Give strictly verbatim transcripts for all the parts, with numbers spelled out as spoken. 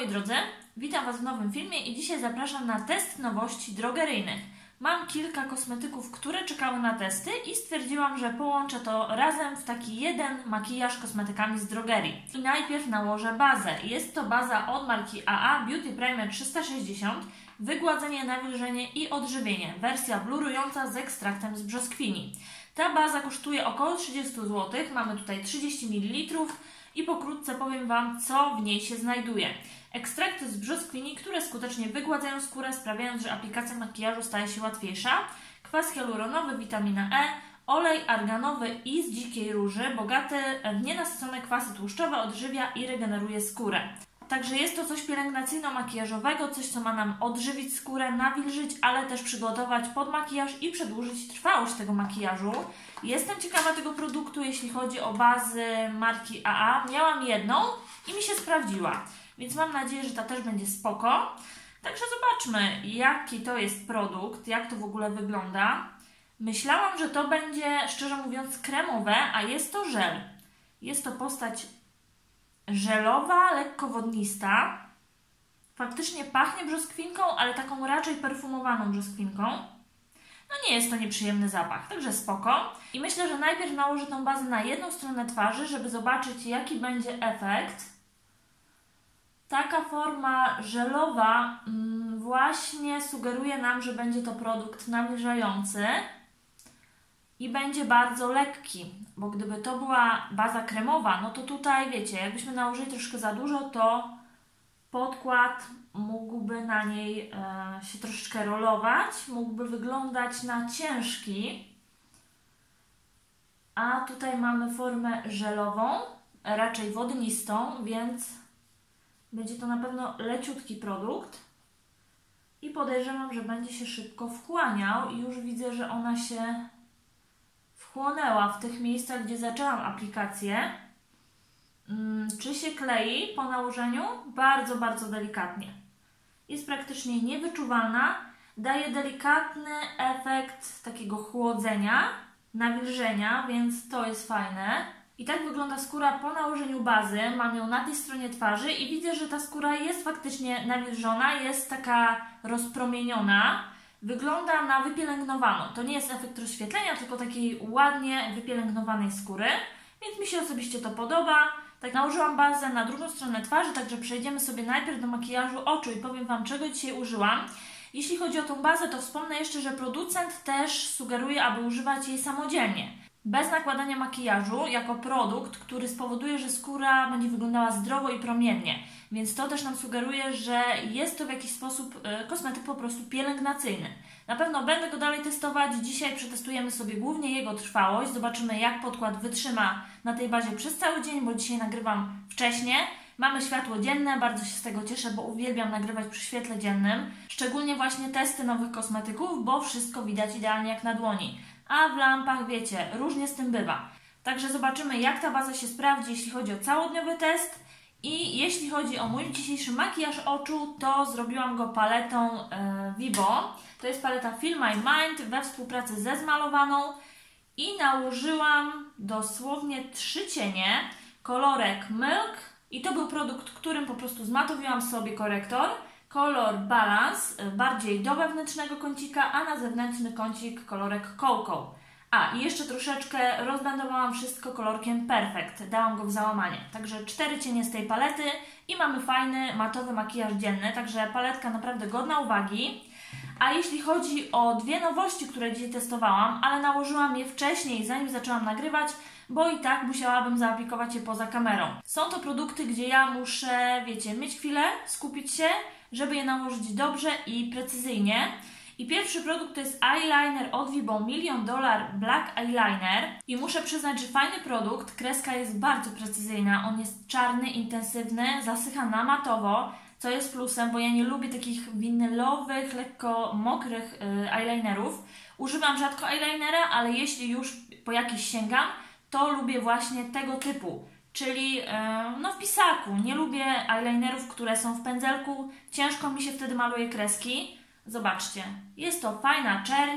moi drodzy, witam Was w nowym filmie i dzisiaj zapraszam na test nowości drogeryjnych. Mam kilka kosmetyków, które czekały na testy i stwierdziłam, że połączę to razem w taki jeden makijaż kosmetykami z drogerii. I najpierw nałożę bazę. Jest to baza od marki A A Beauty Primer trzysta sześćdziesiąt, wygładzenie, nawilżenie i odżywienie. Wersja blurująca z ekstraktem z brzoskwini. Ta baza kosztuje około trzydzieści złotych, mamy tutaj trzydzieści mililitrów i pokrótce powiem Wam, co w niej się znajduje. Ekstrakty z brzoskwini, które skutecznie wygładzają skórę, sprawiając, że aplikacja makijażu staje się łatwiejsza. Kwas hialuronowy, witamina E, olej arganowy i z dzikiej róży, bogaty w nienasycone kwasy tłuszczowe, odżywia i regeneruje skórę. Także jest to coś pielęgnacyjno-makijażowego, coś co ma nam odżywić skórę, nawilżyć, ale też przygotować pod makijaż i przedłużyć trwałość tego makijażu. Jestem ciekawa tego produktu, jeśli chodzi o bazy marki A A. Miałam jedną i mi się sprawdziła, więc mam nadzieję, że ta też będzie spoko. Także zobaczmy, jaki to jest produkt, jak to w ogóle wygląda. Myślałam, że to będzie, szczerze mówiąc, kremowe, a jest to żel. Jest to postać żelowa, lekko wodnista. Faktycznie pachnie brzoskwinką, ale taką raczej perfumowaną brzoskwinką. No nie jest to nieprzyjemny zapach, także spoko. I myślę, że najpierw nałożę tą bazę na jedną stronę twarzy, żeby zobaczyć, jaki będzie efekt. Taka forma żelowa mm, właśnie sugeruje nam, że będzie to produkt nawilżający i będzie bardzo lekki, bo gdyby to była baza kremowa, no to tutaj, wiecie, jakbyśmy nałożyli troszkę za dużo, to podkład mógłby na niej e, się troszeczkę rolować, mógłby wyglądać na ciężki, a tutaj mamy formę żelową, raczej wodnistą, więc będzie to na pewno leciutki produkt i podejrzewam, że będzie się szybko wchłaniał i już widzę, że ona się wchłonęła w tych miejscach, gdzie zaczęłam aplikację. Hmm, czy się klei po nałożeniu? Bardzo, bardzo delikatnie. Jest praktycznie niewyczuwalna, daje delikatny efekt takiego chłodzenia, nawilżenia, więc to jest fajne. I tak wygląda skóra po nałożeniu bazy. Mam ją na tej stronie twarzy i widzę, że ta skóra jest faktycznie nawilżona, jest taka rozpromieniona. Wygląda na wypielęgnowaną. To nie jest efekt rozświetlenia, tylko takiej ładnie wypielęgnowanej skóry, więc mi się osobiście to podoba. Tak, nałożyłam bazę na drugą stronę twarzy, także przejdziemy sobie najpierw do makijażu oczu i powiem Wam, czego dzisiaj użyłam. Jeśli chodzi o tą bazę, to wspomnę jeszcze, że producent też sugeruje, aby używać jej samodzielnie, bez nakładania makijażu, jako produkt, który spowoduje, że skóra będzie wyglądała zdrowo i promiennie. Więc to też nam sugeruje, że jest to w jakiś sposób y, kosmetyk po prostu pielęgnacyjny. Na pewno będę go dalej testować. Dzisiaj przetestujemy sobie głównie jego trwałość. Zobaczymy, jak podkład wytrzyma na tej bazie przez cały dzień, bo dzisiaj nagrywam wcześnie. Mamy światło dzienne, bardzo się z tego cieszę, bo uwielbiam nagrywać przy świetle dziennym. Szczególnie właśnie testy nowych kosmetyków, bo wszystko widać idealnie jak na dłoni. A w lampach, wiecie, różnie z tym bywa. Także zobaczymy, jak ta baza się sprawdzi, jeśli chodzi o całodniowy test. I jeśli chodzi o mój dzisiejszy makijaż oczu, to zrobiłam go paletą e, Vivo. To jest paleta Feel My Mind we współpracy ze Zmalowaną. I nałożyłam dosłownie trzy cienie, kolorek Milk. I to był produkt, którym po prostu zmatowiłam sobie korektor. Kolor Balance, bardziej do wewnętrznego kącika, a na zewnętrzny kącik kolorek Cocoa. A, i jeszcze troszeczkę rozbandowałam wszystko kolorkiem Perfect. Dałam go w załamanie. Także cztery cienie z tej palety i mamy fajny, matowy makijaż dzienny. Także paletka naprawdę godna uwagi. A jeśli chodzi o dwie nowości, które dzisiaj testowałam, ale nałożyłam je wcześniej, zanim zaczęłam nagrywać, bo i tak musiałabym zaaplikować je poza kamerą. Są to produkty, gdzie ja muszę, wiecie, mieć chwilę, skupić się, żeby je nałożyć dobrze i precyzyjnie. I pierwszy produkt to jest eyeliner od Vivo Million Dollar Black Eyeliner. I muszę przyznać, że fajny produkt. Kreska jest bardzo precyzyjna. On jest czarny, intensywny, zasycha na matowo, co jest plusem, bo ja nie lubię takich winylowych, lekko mokrych yy, eyelinerów. Używam rzadko eyelinera, ale jeśli już po jakiś sięgam, to lubię właśnie tego typu. Czyli yy, no w pisaku. Nie lubię eyelinerów, które są w pędzelku. Ciężko mi się wtedy maluje kreski. Zobaczcie, jest to fajna czerń,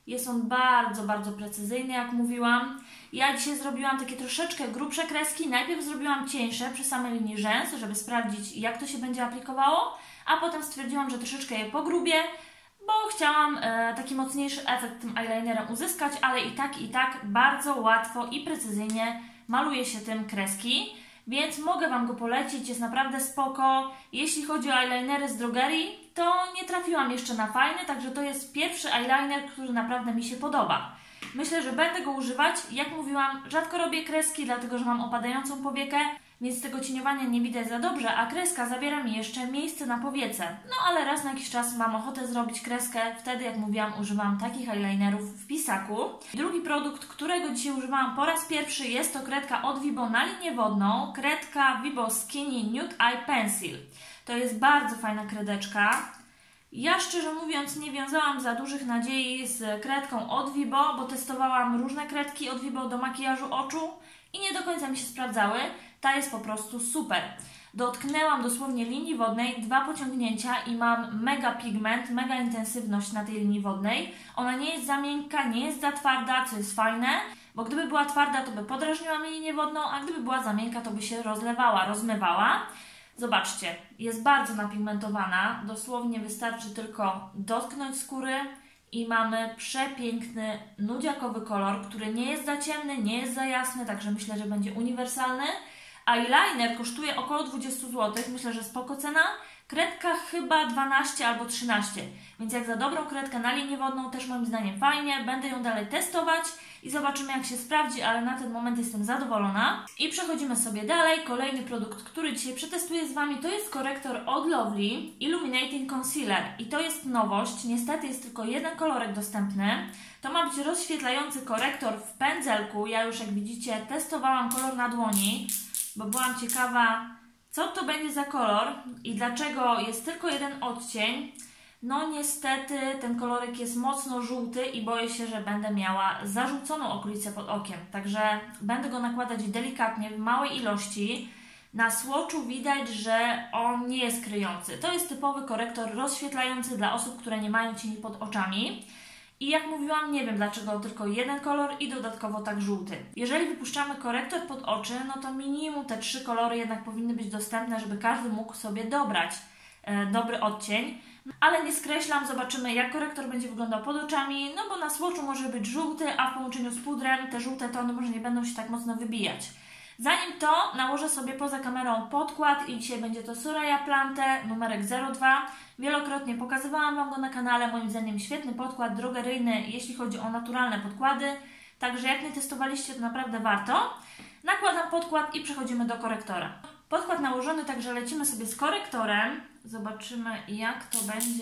Jest on bardzo, bardzo precyzyjny, jak mówiłam. Ja dzisiaj zrobiłam takie troszeczkę grubsze kreski. Najpierw zrobiłam cieńsze przy samej linii rzęs, żeby sprawdzić, jak to się będzie aplikowało, a potem stwierdziłam, że troszeczkę je pogrubię, bo chciałam e, taki mocniejszy efekt tym eyelinerem uzyskać, ale i tak, i tak bardzo łatwo i precyzyjnie maluje się tym kreski, więc mogę Wam go polecić, jest naprawdę spoko. Jeśli chodzi o eyelinery z drogerii, to nie trafiłam jeszcze na fajny, także to jest pierwszy eyeliner, który naprawdę mi się podoba. Myślę, że będę go używać. Jak mówiłam, rzadko robię kreski, dlatego że mam opadającą powiekę, więc tego cieniowania nie widać za dobrze, a kreska zabiera mi jeszcze miejsce na powiece. No ale raz na jakiś czas mam ochotę zrobić kreskę, wtedy jak mówiłam, używam takich eyelinerów w pisaku. Drugi produkt, którego dzisiaj używałam po raz pierwszy, jest to kredka od Vibo na linię wodną, kredka Vibo Skinny Nude Eye Pencil. To jest bardzo fajna kredeczka. Ja szczerze mówiąc nie wiązałam za dużych nadziei z kredką od Vibo, bo testowałam różne kredki od Vibo do makijażu oczu i nie do końca mi się sprawdzały. Ta jest po prostu super. Dotknęłam dosłownie linii wodnej, dwa pociągnięcia i mam mega pigment, mega intensywność na tej linii wodnej. Ona nie jest za miękka, nie jest za twarda, co jest fajne, bo gdyby była twarda, to by podrażniła mi linię wodną, a gdyby była za miękka, to by się rozlewała, rozmywała. Zobaczcie, jest bardzo napigmentowana, dosłownie wystarczy tylko dotknąć skóry i mamy przepiękny, nudziakowy kolor, który nie jest za ciemny, nie jest za jasny, także myślę, że będzie uniwersalny. Eyeliner kosztuje około dwadzieścia złotych, myślę, że spoko cena. Kredka chyba dwanaście albo trzynaście, więc jak za dobrą kredkę na linię wodną też moim zdaniem fajnie. Będę ją dalej testować i zobaczymy, jak się sprawdzi, ale na ten moment jestem zadowolona. I przechodzimy sobie dalej. Kolejny produkt, który dzisiaj przetestuję z Wami, to jest korektor od Lovely Illuminating Concealer i to jest nowość. Niestety jest tylko jeden kolorek dostępny. To ma być rozświetlający korektor w pędzelku. Ja już, jak widzicie, testowałam kolor na dłoni, bo byłam ciekawa, co to będzie za kolor i dlaczego jest tylko jeden odcień. No niestety ten kolorek jest mocno żółty i boję się, że będę miała zarzuconą okolicę pod okiem. Także będę go nakładać delikatnie, w małej ilości. Na swatchu widać, że on nie jest kryjący. To jest typowy korektor rozświetlający dla osób, które nie mają cieni pod oczami. I jak mówiłam, nie wiem dlaczego tylko jeden kolor i dodatkowo tak żółty. Jeżeli wypuszczamy korektor pod oczy, no to minimum te trzy kolory jednak powinny być dostępne, żeby każdy mógł sobie dobrać e, dobry odcień. Ale nie skreślam, zobaczymy, jak korektor będzie wyglądał pod oczami, no bo na swatchu może być żółty, a w połączeniu z pudrem te żółte tony może nie będą się tak mocno wybijać. Zanim to, nałożę sobie poza kamerą podkład i dzisiaj będzie to Soraya Plante numerek zero dwa. Wielokrotnie pokazywałam Wam go na kanale, moim zdaniem świetny podkład drogeryjny, jeśli chodzi o naturalne podkłady. Także jak nie testowaliście, to naprawdę warto. Nakładam podkład i przechodzimy do korektora. Podkład nałożony, także lecimy sobie z korektorem. Zobaczymy, jak to będzie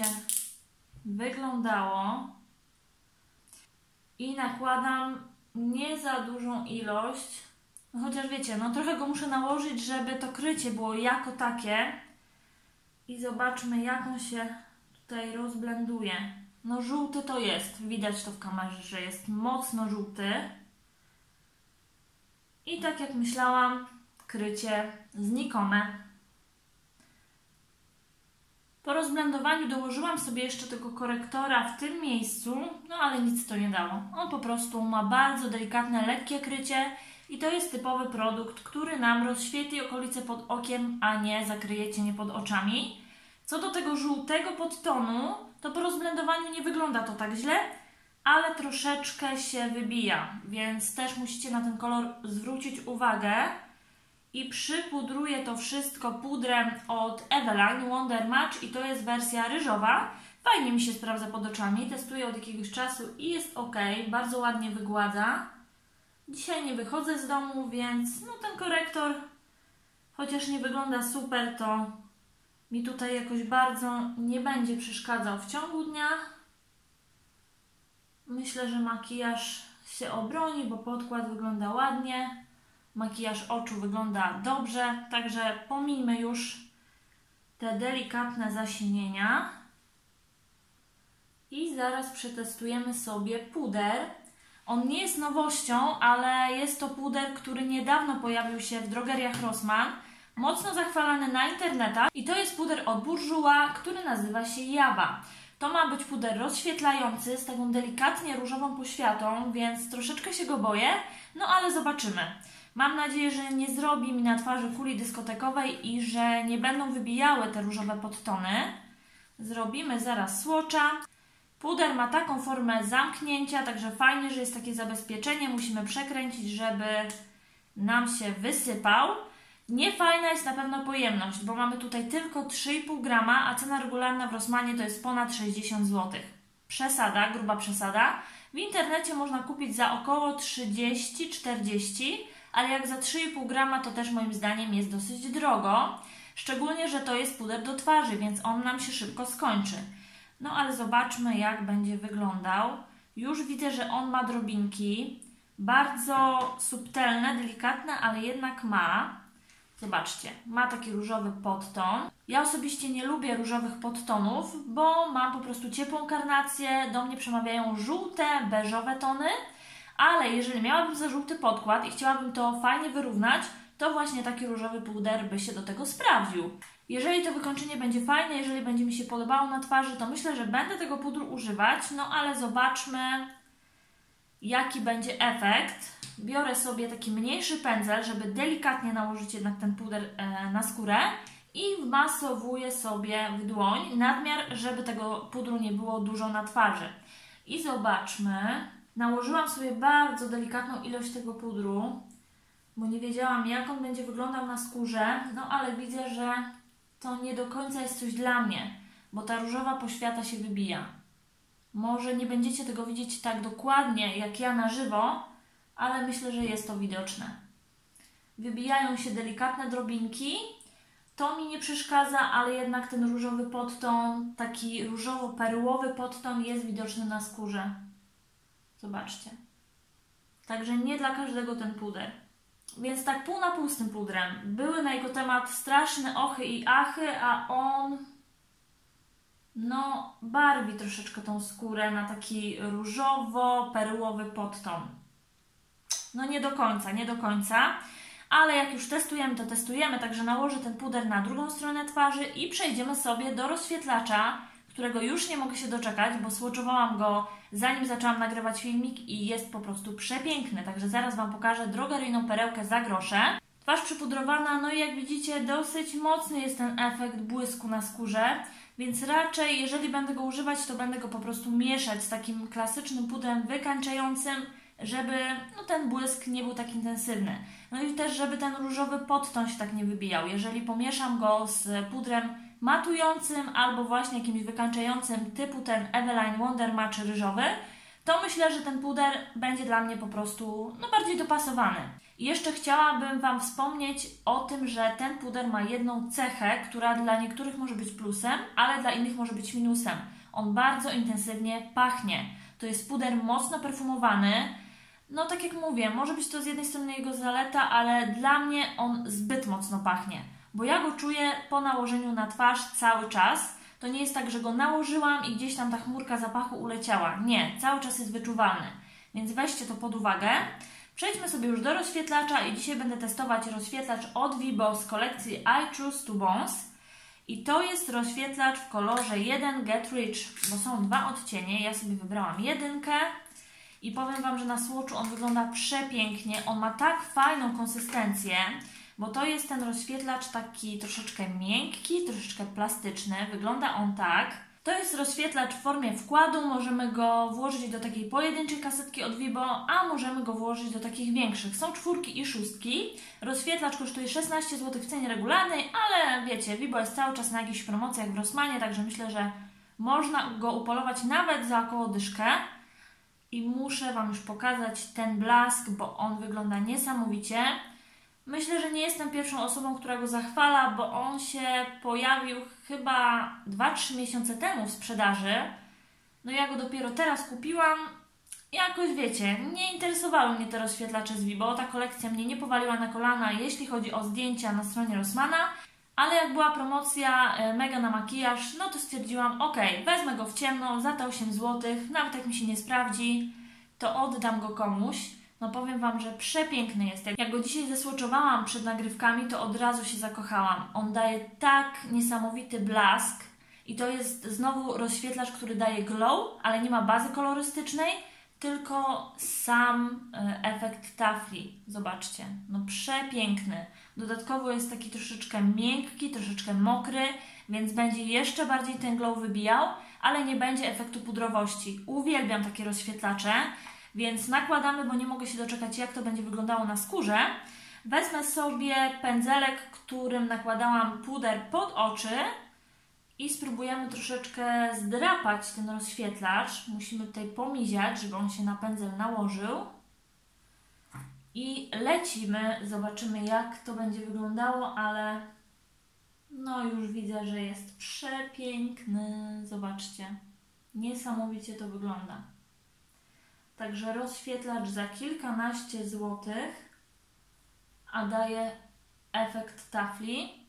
wyglądało. I nakładam nie za dużą ilość. No chociaż wiecie, no trochę go muszę nałożyć, żeby to krycie było jako takie. I zobaczmy, jak on się tutaj rozblenduje. No żółty to jest, widać to w kamerze, że jest mocno żółty. I tak jak myślałam, krycie znikome. Po rozblendowaniu dołożyłam sobie jeszcze tego korektora w tym miejscu, no ale nic to nie dało. On po prostu ma bardzo delikatne, lekkie krycie i to jest typowy produkt, który nam rozświetli okolice pod okiem, a nie zakryje cienie pod oczami. Co do tego żółtego podtonu, to po rozblendowaniu nie wygląda to tak źle, ale troszeczkę się wybija, więc też musicie na ten kolor zwrócić uwagę. I przypudruję to wszystko pudrem od Eveline Wonder Match i to jest wersja ryżowa. Fajnie mi się sprawdza pod oczami, testuję od jakiegoś czasu i jest ok, bardzo ładnie wygładza. Dzisiaj nie wychodzę z domu, więc no ten korektor, chociaż nie wygląda super, to mi tutaj jakoś bardzo nie będzie przeszkadzał w ciągu dnia. Myślę, że makijaż się obroni, bo podkład wygląda ładnie. Makijaż oczu wygląda dobrze, także pomińmy już te delikatne zasinienia. I zaraz przetestujemy sobie puder. On nie jest nowością, ale jest to puder, który niedawno pojawił się w drogeriach Rossmann. Mocno zachwalany na internetach. I to jest puder od Bourjois, który nazywa się Java. To ma być puder rozświetlający z taką delikatnie różową poświatą, więc troszeczkę się go boję, no ale zobaczymy. Mam nadzieję, że nie zrobi mi na twarzy kuli dyskotekowej i że nie będą wybijały te różowe podtony. Zrobimy zaraz swatcha. Puder ma taką formę zamknięcia, także fajnie, że jest takie zabezpieczenie. Musimy przekręcić, żeby nam się wysypał. Niefajna jest na pewno pojemność, bo mamy tutaj tylko trzy i pół grama, a cena regularna w Rossmanie to jest ponad sześćdziesiąt złotych. Przesada, gruba przesada. W internecie można kupić za około trzydzieści czterdzieści, ale jak za trzy i pół grama to też moim zdaniem jest dosyć drogo. Szczególnie, że to jest puder do twarzy, więc on nam się szybko skończy. No ale zobaczmy, jak będzie wyglądał. Już widzę, że on ma drobinki. Bardzo subtelne, delikatne, ale jednak ma. Zobaczcie, ma taki różowy podton. Ja osobiście nie lubię różowych podtonów, bo mam po prostu ciepłą karnację. Do mnie przemawiają żółte, beżowe tony. Ale jeżeli miałabym za żółty podkład i chciałabym to fajnie wyrównać, to właśnie taki różowy puder by się do tego sprawdził. Jeżeli to wykończenie będzie fajne, jeżeli będzie mi się podobało na twarzy, to myślę, że będę tego pudru używać, no ale zobaczmy, jaki będzie efekt. Biorę sobie taki mniejszy pędzel, żeby delikatnie nałożyć jednak ten puder e, na skórę i wmasowuję sobie w dłoń nadmiar, żeby tego pudru nie było dużo na twarzy. I zobaczmy, nałożyłam sobie bardzo delikatną ilość tego pudru, bo nie wiedziałam, jak on będzie wyglądał na skórze, no ale widzę, że to nie do końca jest coś dla mnie, bo ta różowa poświata się wybija. Może nie będziecie tego widzieć tak dokładnie jak ja na żywo, ale myślę, że jest to widoczne. Wybijają się delikatne drobinki. To mi nie przeszkadza, ale jednak ten różowy podton, taki różowo-perłowy podton jest widoczny na skórze. Zobaczcie. Także nie dla każdego ten puder. Więc tak pół na pół z tym pudrem. Były na jego temat straszne ochy i achy, a on no barwi troszeczkę tą skórę na taki różowo-perłowy podton. No nie do końca, nie do końca, ale jak już testujemy, to testujemy, także nałożę ten puder na drugą stronę twarzy i przejdziemy sobie do rozświetlacza, którego już nie mogę się doczekać, bo swatchowałam go zanim zaczęłam nagrywać filmik i jest po prostu przepiękny, także zaraz Wam pokażę drogeryjną perełkę za grosze. Twarz przypudrowana, no i jak widzicie dosyć mocny jest ten efekt błysku na skórze, więc raczej jeżeli będę go używać, to będę go po prostu mieszać z takim klasycznym pudrem wykańczającym, żeby no, ten błysk nie był tak intensywny. No i też, żeby ten różowy podton się tak nie wybijał. Jeżeli pomieszam go z pudrem matującym albo właśnie jakimś wykańczającym typu ten Eveline Wonder Match ryżowy, to myślę, że ten puder będzie dla mnie po prostu no, bardziej dopasowany. I jeszcze chciałabym Wam wspomnieć o tym, że ten puder ma jedną cechę, która dla niektórych może być plusem, ale dla innych może być minusem. On bardzo intensywnie pachnie. To jest puder mocno perfumowany. No tak jak mówię, może być to z jednej strony jego zaleta, ale dla mnie on zbyt mocno pachnie. Bo ja go czuję po nałożeniu na twarz cały czas. To nie jest tak, że go nałożyłam i gdzieś tam ta chmurka zapachu uleciała. Nie, cały czas jest wyczuwalny. Więc weźcie to pod uwagę. Przejdźmy sobie już do rozświetlacza i dzisiaj będę testować rozświetlacz od Vibo z kolekcji I Choose to Bones. I to jest rozświetlacz w kolorze jeden Get Rich, bo są dwa odcienie. Ja sobie wybrałam jedynkę i powiem Wam, że na swatchu on wygląda przepięknie. On ma tak fajną konsystencję, bo to jest ten rozświetlacz taki troszeczkę miękki, troszeczkę plastyczny. Wygląda on tak. To jest rozświetlacz w formie wkładu. Możemy go włożyć do takiej pojedynczej kasetki od Vibo, a możemy go włożyć do takich większych. Są czwórki i szóstki. Rozświetlacz kosztuje szesnaście złotych w cenie regularnej, ale wiecie, Vibo jest cały czas na jakichś promocjach w Rossmanie, także myślę, że można go upolować nawet za około dyszkę. I muszę Wam już pokazać ten blask, bo on wygląda niesamowicie. Myślę, że nie jestem pierwszą osobą, która go zachwala, bo on się pojawił chyba dwa trzy miesiące temu w sprzedaży. No ja go dopiero teraz kupiłam. Jakoś wiecie, nie interesowały mnie te rozświetlacze z Vibo. Ta kolekcja mnie nie powaliła na kolana, jeśli chodzi o zdjęcia na stronie Rossmana. Ale jak była promocja mega na makijaż, no to stwierdziłam, ok, wezmę go w ciemno za te osiem złotych, nawet jak mi się nie sprawdzi, to oddam go komuś. No powiem Wam, że przepiękny jest. Jak go dzisiaj zesłoczowałam przed nagrywkami, to od razu się zakochałam. On daje tak niesamowity blask. I to jest znowu rozświetlacz, który daje glow, ale nie ma bazy kolorystycznej, tylko sam efekt tafli. Zobaczcie, no przepiękny. Dodatkowo jest taki troszeczkę miękki, troszeczkę mokry, więc będzie jeszcze bardziej ten glow wybijał, ale nie będzie efektu pudrowości. Uwielbiam takie rozświetlacze, więc nakładamy, bo nie mogę się doczekać, jak to będzie wyglądało na skórze. Wezmę sobie pędzelek, którym nakładałam puder pod oczy i spróbujemy troszeczkę zdrapać ten rozświetlacz. Musimy tutaj pomiziać, żeby on się na pędzel nałożył. I lecimy, zobaczymy, jak to będzie wyglądało, ale no już widzę, że jest przepiękny. Zobaczcie, niesamowicie to wygląda. Także rozświetlacz za kilkanaście złotych, a daje efekt tafli.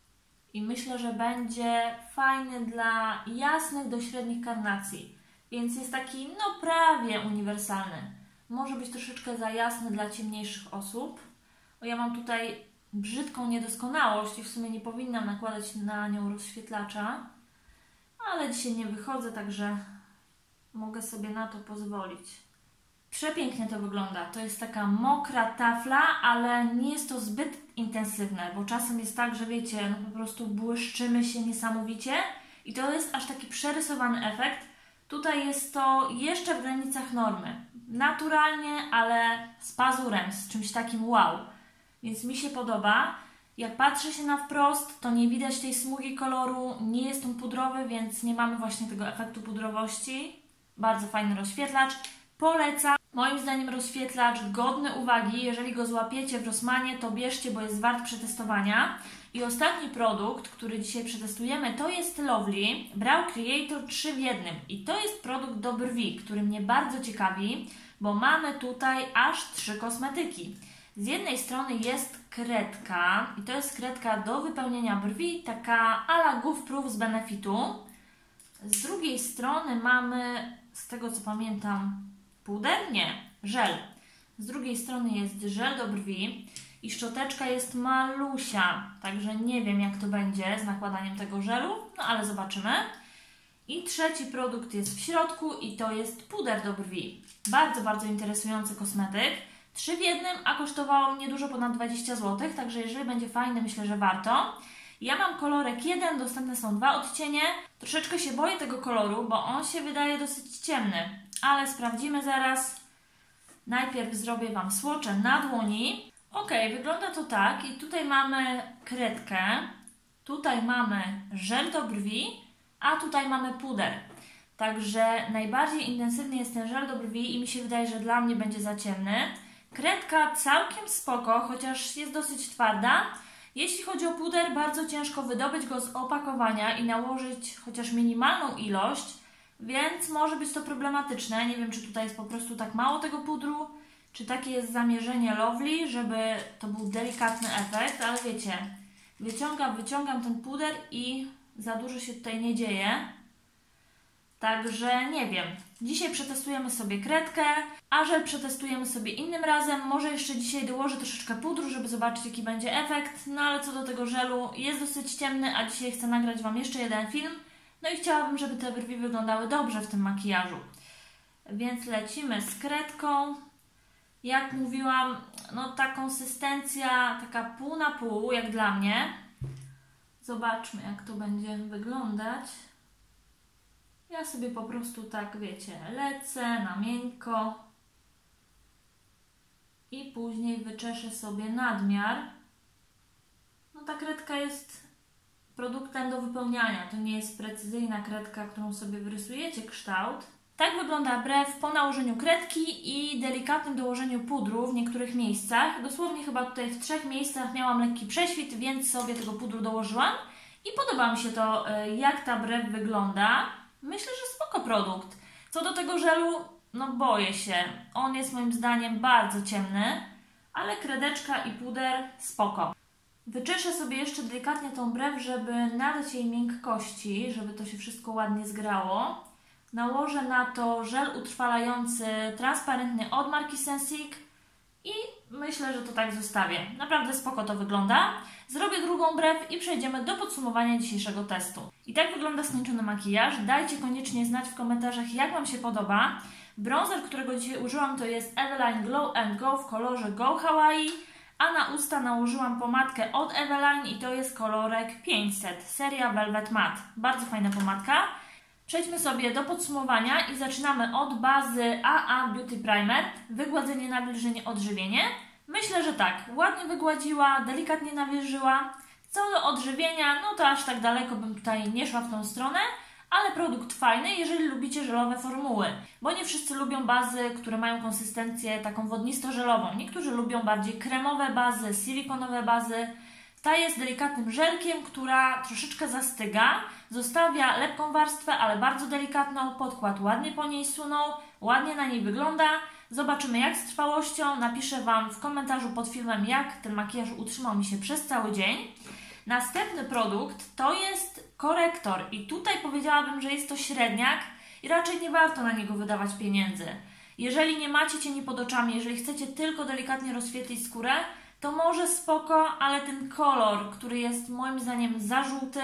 I myślę, że będzie fajny dla jasnych do średnich karnacji. Więc jest taki, no prawie uniwersalny. Może być troszeczkę za jasny dla ciemniejszych osób. Bo ja mam tutaj brzydką niedoskonałość i w sumie nie powinnam nakładać na nią rozświetlacza. Ale dzisiaj nie wychodzę, także mogę sobie na to pozwolić. Przepięknie to wygląda. To jest taka mokra tafla, ale nie jest to zbyt intensywne, bo czasem jest tak, że wiecie, no po prostu błyszczymy się niesamowicie i to jest aż taki przerysowany efekt. Tutaj jest to jeszcze w granicach normy. Naturalnie, ale z pazurem, z czymś takim wow. Więc mi się podoba. Jak patrzę się na wprost, to nie widać tej smugi koloru, nie jest on pudrowy, więc nie mamy właśnie tego efektu pudrowości. Bardzo fajny rozświetlacz. Polecam. Moim zdaniem rozświetlacz godny uwagi. Jeżeli go złapiecie w Rossmanie, to bierzcie, bo jest wart przetestowania. I ostatni produkt, który dzisiaj przetestujemy, to jest Lovely Brow Creator trzy w jednym. I to jest produkt do brwi, który mnie bardzo ciekawi, bo mamy tutaj aż trzy kosmetyki. Z jednej strony jest kredka i to jest kredka do wypełnienia brwi, taka à la Goof Proof z Benefitu. Z drugiej strony mamy, z tego co pamiętam, puder? Nie, żel. Z drugiej strony jest żel do brwi i szczoteczka jest malusia, także nie wiem, jak to będzie z nakładaniem tego żelu, no ale zobaczymy. I trzeci produkt jest w środku i to jest puder do brwi. Bardzo, bardzo interesujący kosmetyk. trzy w jednym, a kosztowało mnie dużo ponad dwadzieścia złotych, także jeżeli będzie fajny, myślę, że warto. Ja mam kolorek jeden, dostępne są dwa odcienie. Troszeczkę się boję tego koloru, bo on się wydaje dosyć ciemny, ale sprawdzimy zaraz. Najpierw zrobię Wam swatche na dłoni. Ok, wygląda to tak i tutaj mamy kredkę, tutaj mamy żel do brwi, a tutaj mamy puder. Także najbardziej intensywny jest ten żel do brwi i mi się wydaje, że dla mnie będzie za ciemny. Kredka całkiem spoko, chociaż jest dosyć twarda. Jeśli chodzi o puder, bardzo ciężko wydobyć go z opakowania i nałożyć chociaż minimalną ilość, więc może być to problematyczne. Nie wiem, czy tutaj jest po prostu tak mało tego pudru, czy takie jest zamierzenie Lovely, żeby to był delikatny efekt, ale wiecie, wyciągam, wyciągam ten puder i za dużo się tutaj nie dzieje. Także nie wiem. Dzisiaj przetestujemy sobie kredkę, a żel przetestujemy sobie innym razem. Może jeszcze dzisiaj dołożę troszeczkę pudru, żeby zobaczyć, jaki będzie efekt. No ale co do tego żelu, jest dosyć ciemny, a dzisiaj chcę nagrać Wam jeszcze jeden film. No i chciałabym, żeby te brwi wyglądały dobrze w tym makijażu. Więc lecimy z kredką. Jak mówiłam, no ta konsystencja taka pół na pół, jak dla mnie. Zobaczmy, jak to będzie wyglądać. Ja sobie po prostu tak, wiecie, lecę na miękko i później wyczeszę sobie nadmiar. No ta kredka jest produktem do wypełniania, to nie jest precyzyjna kredka, którą sobie wyrysujecie kształt. Tak wygląda brew po nałożeniu kredki i delikatnym dołożeniu pudru w niektórych miejscach. Dosłownie chyba tutaj w trzech miejscach miałam lekki prześwit, więc sobie tego pudru dołożyłam. I podoba mi się to, jak ta brew wygląda. Myślę, że spoko produkt. Co do tego żelu, no boję się. On jest moim zdaniem bardzo ciemny, ale kredeczka i puder spoko. Wyczeszę sobie jeszcze delikatnie tą brew, żeby nadać jej miękkości, żeby to się wszystko ładnie zgrało. Nałożę na to żel utrwalający transparentny od marki Sensic i myślę, że to tak zostawię. Naprawdę spoko to wygląda. Zrobię drugą brew i przejdziemy do podsumowania dzisiejszego testu. I tak wygląda skończony makijaż. Dajcie koniecznie znać w komentarzach, jak Wam się podoba. Bronzer, którego dzisiaj użyłam, to jest Eveline Glow and Go w kolorze Go Hawaii, a na usta nałożyłam pomadkę od Eveline i to jest kolorek pięćset, seria Velvet Matte. Bardzo fajna pomadka. Przejdźmy sobie do podsumowania i zaczynamy od bazy A A Beauty Primer. Wygładzenie, nawilżenie, odżywienie. Myślę, że tak, ładnie wygładziła, delikatnie nawilżyła. Co do odżywienia, no to aż tak daleko bym tutaj nie szła w tą stronę, ale produkt fajny, jeżeli lubicie żelowe formuły, bo nie wszyscy lubią bazy, które mają konsystencję taką wodnisto-żelową. Niektórzy lubią bardziej kremowe bazy, silikonowe bazy. Ta jest delikatnym żelkiem, która troszeczkę zastyga, zostawia lepką warstwę, ale bardzo delikatną, podkład ładnie po niej sunął, ładnie na niej wygląda. Zobaczymy jak z trwałością, napiszę Wam w komentarzu pod filmem, jak ten makijaż utrzymał mi się przez cały dzień. Następny produkt to jest korektor i tutaj powiedziałabym, że jest to średniak i raczej nie warto na niego wydawać pieniędzy. Jeżeli nie macie cieni pod oczami, jeżeli chcecie tylko delikatnie rozświetlić skórę, to może spoko, ale ten kolor, który jest moim zdaniem za żółty,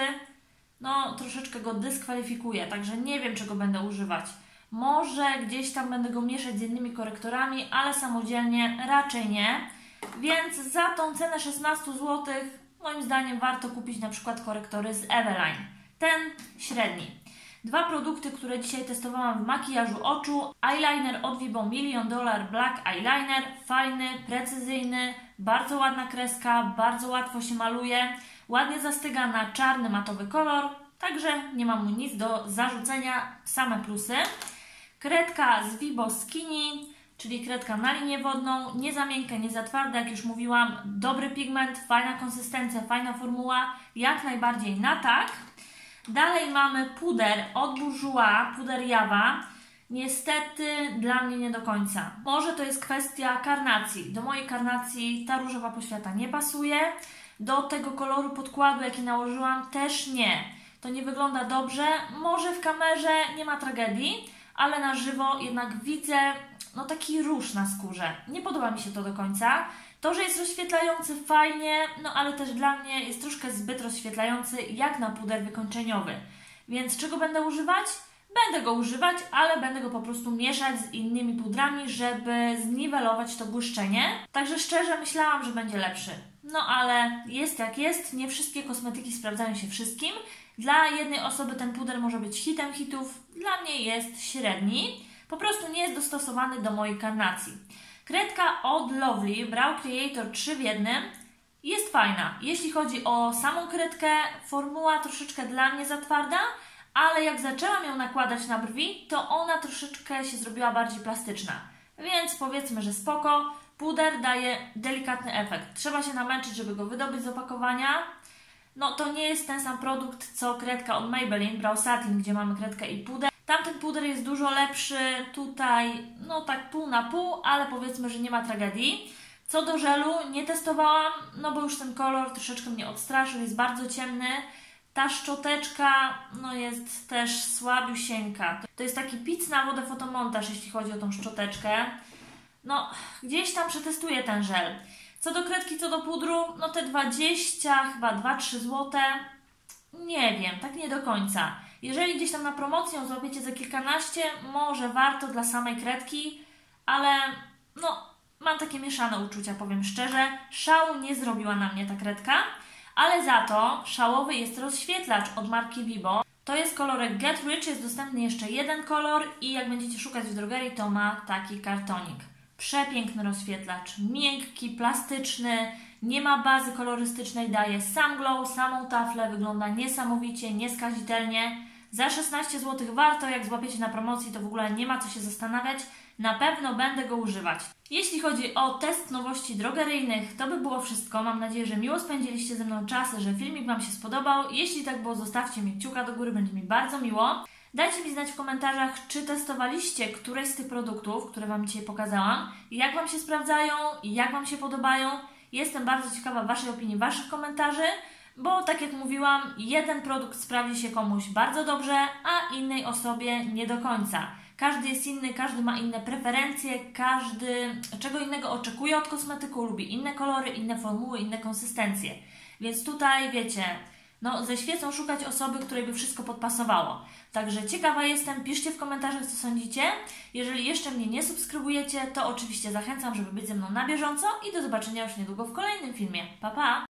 no troszeczkę go dyskwalifikuje, także nie wiem czego będę używać. Może gdzieś tam będę go mieszać z innymi korektorami, ale samodzielnie raczej nie. Więc za tą cenę szesnaście złotych moim zdaniem warto kupić na przykład korektory z Eveline. Ten średni. Dwa produkty, które dzisiaj testowałam w makijażu oczu. Eyeliner od Vibo Million Dollar Black Eyeliner. Fajny, precyzyjny, bardzo ładna kreska, bardzo łatwo się maluje. Ładnie zastyga na czarny, matowy kolor. Także nie mam mu nic do zarzucenia, same plusy. Kredka z Vibo Skinny, czyli kredka na linię wodną, nie za miękka, nie za twarda, jak już mówiłam, dobry pigment, fajna konsystencja, fajna formuła, jak najbardziej na tak. Dalej mamy puder od Bourjois, puder Jawa. Niestety dla mnie nie do końca. Może to jest kwestia karnacji. Do mojej karnacji ta różowa poświata nie pasuje. Do tego koloru podkładu, jaki nałożyłam, też nie. To nie wygląda dobrze. Może w kamerze nie ma tragedii, ale na żywo jednak widzę no taki róż na skórze. Nie podoba mi się to do końca. To, że jest rozświetlający fajnie, no ale też dla mnie jest troszkę zbyt rozświetlający jak na puder wykończeniowy. Więc czego będę używać? Będę go używać, ale będę go po prostu mieszać z innymi pudrami, żeby zniwelować to błyszczenie. Także szczerze myślałam, że będzie lepszy. No ale jest jak jest, nie wszystkie kosmetyki sprawdzają się wszystkim. Dla jednej osoby ten puder może być hitem hitów, dla mnie jest średni. Po prostu nie jest dostosowany do mojej karnacji. Kredka od Lovely Brow Creator trzy w jednym jest fajna. Jeśli chodzi o samą kredkę, formuła troszeczkę dla mnie za twarda, ale jak zaczęłam ją nakładać na brwi, to ona troszeczkę się zrobiła bardziej plastyczna. Więc powiedzmy, że spoko. Puder daje delikatny efekt. Trzeba się namęczyć, żeby go wydobyć z opakowania. No to nie jest ten sam produkt, co kredka od Maybelline Brow Satin, gdzie mamy kredkę i puder. Tamten puder jest dużo lepszy, tutaj no tak pół na pół, ale powiedzmy, że nie ma tragedii. Co do żelu, nie testowałam, no bo już ten kolor troszeczkę mnie odstraszył, jest bardzo ciemny. Ta szczoteczka no jest też słabiusieńka. To jest taki pic na wodę fotomontaż, jeśli chodzi o tą szczoteczkę. No, gdzieś tam przetestuję ten żel. Co do kredki, co do pudru, no te dwadzieścia, chyba dwa trzy złote, nie wiem, tak nie do końca. Jeżeli gdzieś tam na promocję złapiecie za kilkanaście, może warto dla samej kredki, ale no, mam takie mieszane uczucia, powiem szczerze. Szału nie zrobiła na mnie ta kredka, ale za to szałowy jest rozświetlacz od marki Vibo. To jest kolorek Get Rich, jest dostępny jeszcze jeden kolor i jak będziecie szukać w drogerii, to ma taki kartonik. Przepiękny rozświetlacz, miękki, plastyczny, nie ma bazy kolorystycznej, daje sam glow, samą taflę, wygląda niesamowicie, nieskazitelnie. Za szesnaście złotych warto, jak złapiecie na promocji, to w ogóle nie ma co się zastanawiać. Na pewno będę go używać. Jeśli chodzi o test nowości drogeryjnych, to by było wszystko. Mam nadzieję, że miło spędziliście ze mną czas, że filmik Wam się spodobał. Jeśli tak było, zostawcie mi kciuka do góry, będzie mi bardzo miło. Dajcie mi znać w komentarzach, czy testowaliście któreś z tych produktów, które Wam dzisiaj pokazałam, jak Wam się sprawdzają i jak Wam się podobają. Jestem bardzo ciekawa Waszej opinii, Waszych komentarzy, bo tak jak mówiłam, jeden produkt sprawdzi się komuś bardzo dobrze, a innej osobie nie do końca. Każdy jest inny, każdy ma inne preferencje, każdy czego innego oczekuje od kosmetyku, lubi inne kolory, inne formuły, inne konsystencje. Więc tutaj, wiecie, no ze świecą szukać osoby, której by wszystko podpasowało. Także ciekawa jestem, piszcie w komentarzach, co sądzicie. Jeżeli jeszcze mnie nie subskrybujecie, to oczywiście zachęcam, żeby być ze mną na bieżąco i do zobaczenia już niedługo w kolejnym filmie. Pa, pa!